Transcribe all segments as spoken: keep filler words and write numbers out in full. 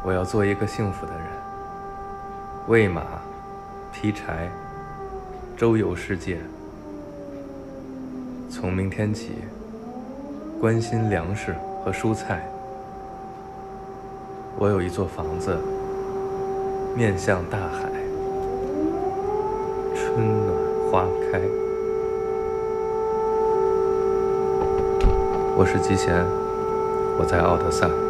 我要做一个幸福的人，喂马、劈柴，周游世界。从明天起，关心粮食和蔬菜。我有一座房子，面向大海，春暖花开。我是吉贤，我在奥德萨。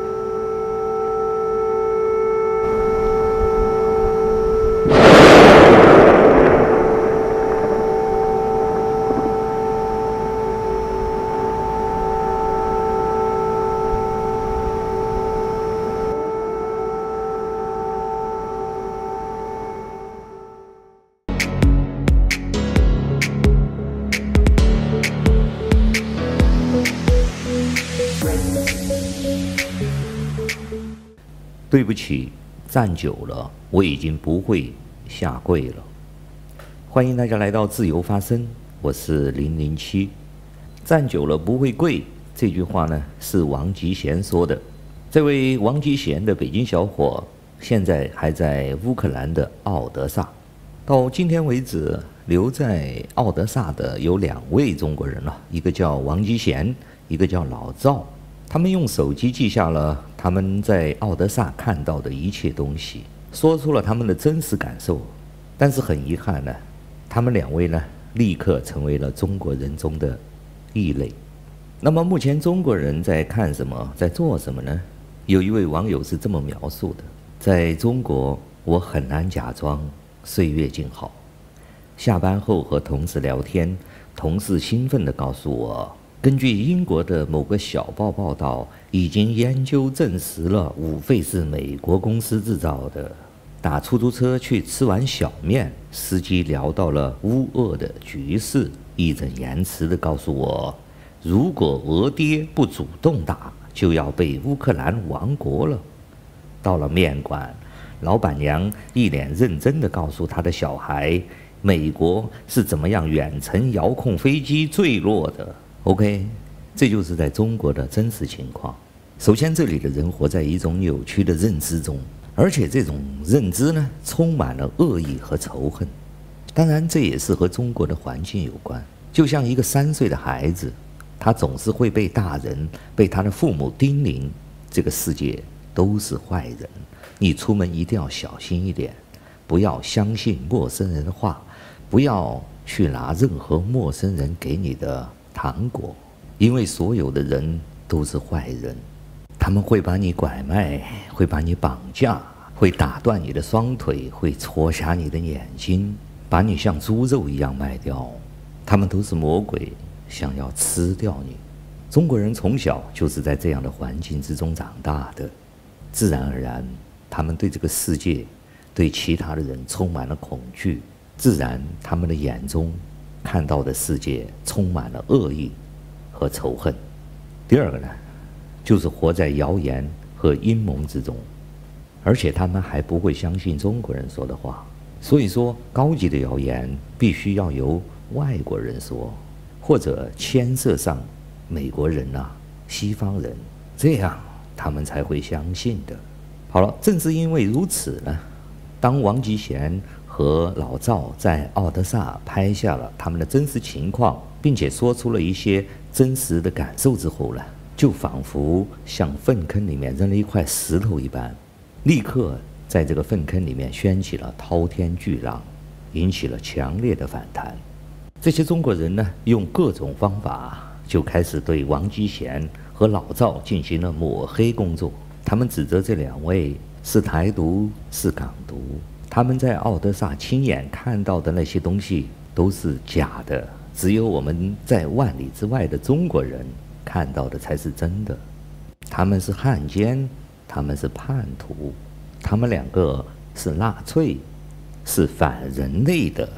对不起，站久了，我已经不会下跪了。欢迎大家来到自由发声，我是零零七。站久了不会跪，这句话呢是王吉贤说的。这位王吉贤的北京小伙，现在还在乌克兰的奥德萨。到今天为止，留在奥德萨的有两位中国人了，一个叫王吉贤，一个叫老赵。他们用手机记下了他们在奥德萨看到的一切东西，说出了他们的真实感受。但是很遗憾呢，他们两位呢立刻成为了中国人中的异类。那么目前中国人在看什么，在做什么呢？有一位网友是这么描述的：在中国，我很难假装岁月静好。下班后和同事聊天，同事兴奋地告诉我，根据英国的某个小报报道，已经研究证实了五费是美国公司制造的。打出租车去吃碗小面，司机聊到了乌俄的局势，义正言辞地告诉我，如果俄爹不主动打，就要被乌克兰亡国了。到了面馆，老板娘一脸认真地告诉她的小孩，美国是怎么样远程遥控飞机坠落的。OK， 这就是在中国的真实情况。首先，这里的人活在一种扭曲的认知中，而且这种认知呢，充满了恶意和仇恨。当然，这也是和中国的环境有关。就像一个三岁的孩子，他总是会被大人、被他的父母叮咛，这个世界都是坏人，你出门一定要小心一点，不要相信陌生人的话，不要去拿任何陌生人给你的糖果，因为所有的人都是坏人，他们会把你拐卖，会把你绑架，会打断你的双腿，会戳瞎你的眼睛，把你像猪肉一样卖掉。他们都是魔鬼，想要吃掉你。中国人从小就是在这样的环境之中长大的，自然而然，他们对这个世界，对其他的人充满了恐惧，自然他们的眼中看到的世界充满了恶意和仇恨。第二个呢，就是活在谣言和阴谋之中，而且他们还不会相信中国人说的话。所以说，高级的谣言必须要由外国人说，或者牵涉上美国人啊、西方人，这样他们才会相信的。好了，正是因为如此呢，当王吉贤和老赵在奥德萨拍下了他们的真实情况，并且说出了一些真实的感受之后呢，就仿佛像粪坑里面扔了一块石头一般，立刻在这个粪坑里面掀起了滔天巨浪，引起了强烈的反弹。这些中国人呢，用各种方法就开始对王吉贤和老赵进行了抹黑工作。他们指责这两位是台独，是港独，他们在奥德萨亲眼看到的那些东西都是假的，只有我们在万里之外的中国人看到的才是真的。他们是汉奸，他们是叛徒，他们两个是纳粹，是反人类的。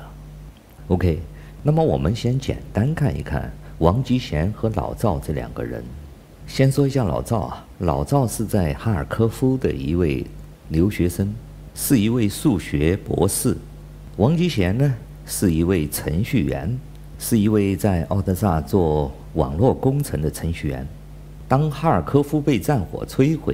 OK， 那么我们先简单看一看王吉贤和老赵这两个人。先说一下老赵啊，老赵是在哈尔科夫的一位留学生，是一位数学博士。王吉贤呢，是一位程序员，是一位在奥德萨做网络工程的程序员。当哈尔科夫被战火摧毁，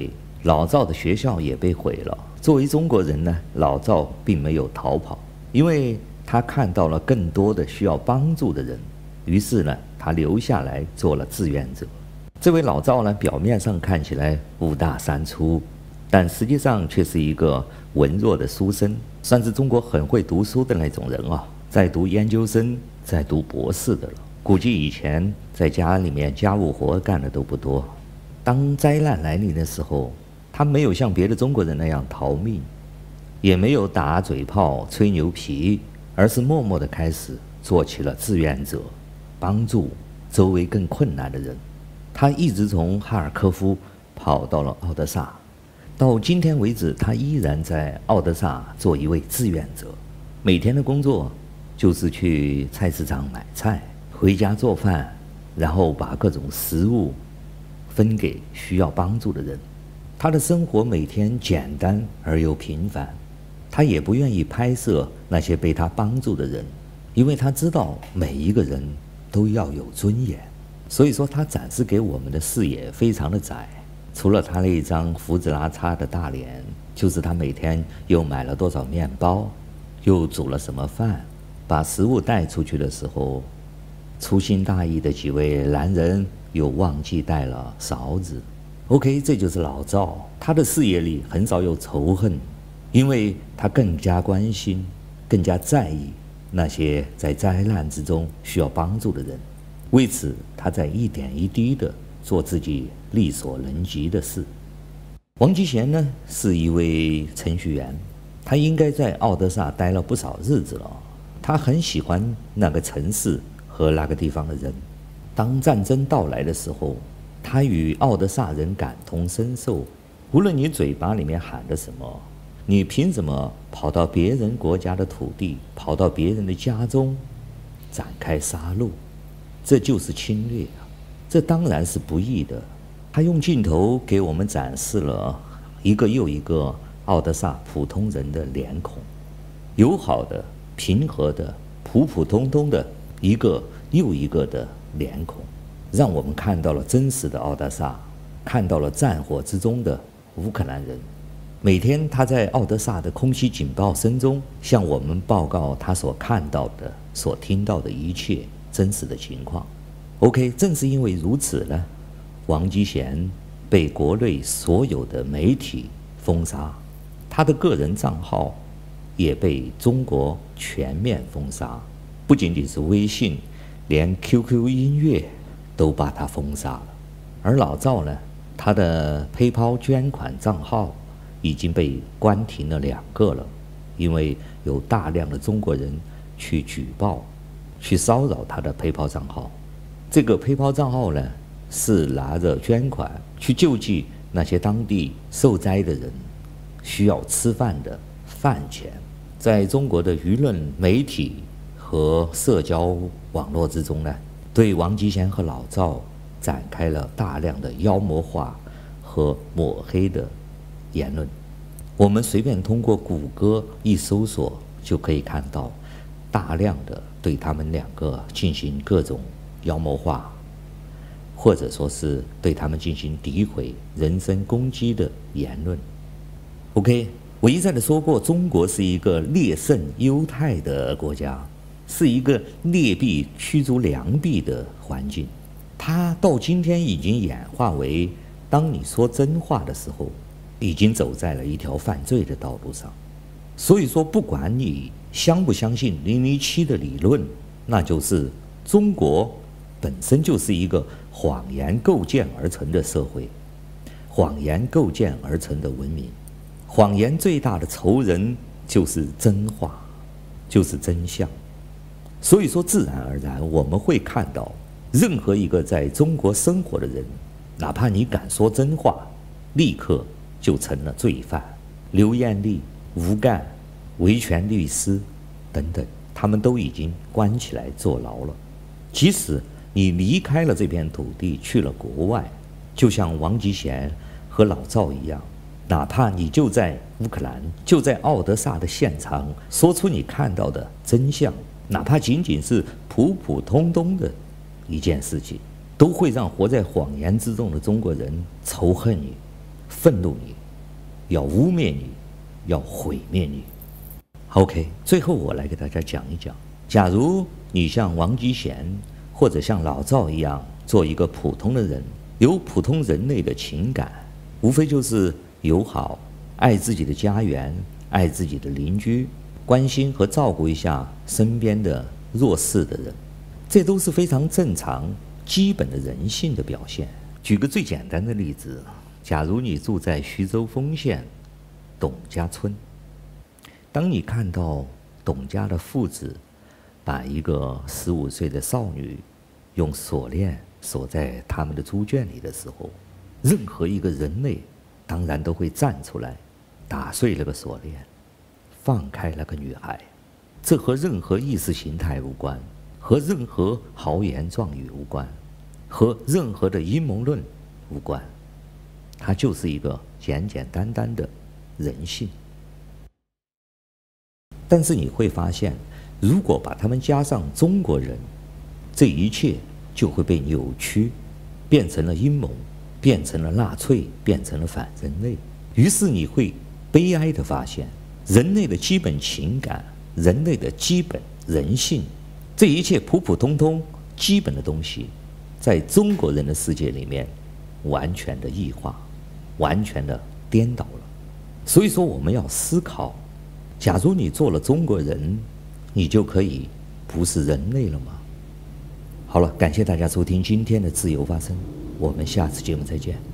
老赵的学校也被毁了。作为中国人呢，老赵并没有逃跑，因为他看到了更多的需要帮助的人，于是呢，他留下来做了志愿者。这位老赵呢，表面上看起来五大三粗，但实际上却是一个文弱的书生，算是中国很会读书的那种人啊，在读研究生，在读博士的了。估计以前在家里面家务活干的都不多。当灾难来临的时候，他没有像别的中国人那样逃命，也没有打嘴炮吹牛皮，而是默默地开始做起了志愿者，帮助周围更困难的人。他一直从哈尔科夫跑到了奥德萨，到今天为止，他依然在奥德萨做一位志愿者。每天的工作就是去菜市场买菜，回家做饭，然后把各种食物分给需要帮助的人。他的生活每天简单而又平凡，他也不愿意拍摄那些被他帮助的人，因为他知道每一个人都要有尊严。所以说他展示给我们的视野非常的窄，除了他那一张胡子拉碴的大脸，就是他每天又买了多少面包，又煮了什么饭，把食物带出去的时候，粗心大意的几位男人又忘记带了勺子。 OK， 这就是老赵，他的视野里很少有仇恨，因为他更加关心，更加在意那些在灾难之中需要帮助的人。为此，他在一点一滴地做自己力所能及的事。王吉贤呢，是一位程序员，他应该在奥德萨待了不少日子了。他很喜欢那个城市和那个地方的人。当战争到来的时候，他与奥德萨人感同身受。无论你嘴巴里面喊的什么，你凭什么跑到别人国家的土地，跑到别人的家中，展开杀戮？这就是侵略啊！这当然是不义的。他用镜头给我们展示了一个又一个奥德萨普通人的脸孔，友好的、平和的、普普通通的一个又一个的脸孔，让我们看到了真实的奥德萨，看到了战火之中的乌克兰人。每天他在奥德萨的空袭警报声中向我们报告他所看到的、所听到的一切真实的情况。 OK， 正是因为如此呢，王吉贤被国内所有的媒体封杀，他的个人账号也被中国全面封杀，不仅仅是微信，连 Q Q 音乐都把他封杀了。而老赵呢，他的 PayPal 捐款账号已经被关停了两个了，因为有大量的中国人去举报、去骚扰他的 PayPal 账号。这个 PayPal 账号呢，是拿着捐款去救济那些当地受灾的人需要吃饭的饭钱。在中国的舆论媒体和社交网络之中呢，对王吉贤和老赵展开了大量的妖魔化和抹黑的言论。我们随便通过谷歌一搜索，就可以看到大量的对他们两个进行各种妖魔化，或者说是对他们进行诋毁、人身攻击的言论。OK， 我一再的说过，中国是一个劣胜优汰的国家，是一个劣币驱逐良币的环境。它到今天已经演化为，当你说真话的时候，已经走在了一条犯罪的道路上。所以说，不管你相不相信零零七的理论，那就是中国本身就是一个谎言构建而成的社会，谎言构建而成的文明。谎言最大的仇人就是真话，就是真相。所以说，自然而然我们会看到，任何一个在中国生活的人，哪怕你敢说真话，立刻就成了罪犯。刘艳丽、吴干、维权律师等等，他们都已经关起来坐牢了。即使你离开了这片土地，去了国外，就像王吉贤和老赵一样，哪怕你就在乌克兰，就在奥德萨的现场，说出你看到的真相，哪怕仅仅是普普通通的一件事情，都会让活在谎言之中的中国人仇恨你、 愤怒你，要污蔑你，要毁灭你。OK， 最后我来给大家讲一讲，假如你像王吉贤或者像老赵一样做一个普通的人，有普通人类的情感，无非就是友好，爱自己的家园，爱自己的邻居，关心和照顾一下身边的弱势的人，这都是非常正常基本的人性的表现。举个最简单的例子，假如你住在徐州丰县董家村，当你看到董家的父子把一个十五岁的少女用锁链锁在他们的猪圈里的时候，任何一个人类当然都会站出来打碎那个锁链，放开那个女孩。这和任何意识形态无关，和任何豪言壮语无关，和任何的阴谋论无关，它就是一个简简单单的人性。但是你会发现，如果把他们加上中国人，这一切就会被扭曲，变成了阴谋，变成了纳粹，变成了反人类。于是你会悲哀地发现，人类的基本情感，人类的基本人性，这一切普普通通基本的东西，在中国人的世界里面完全的异化，完全的颠倒了。所以说我们要思考，假如你做了中国人，你就可以不是人类了吗？好了，感谢大家收听今天的自由发声，我们下次节目再见。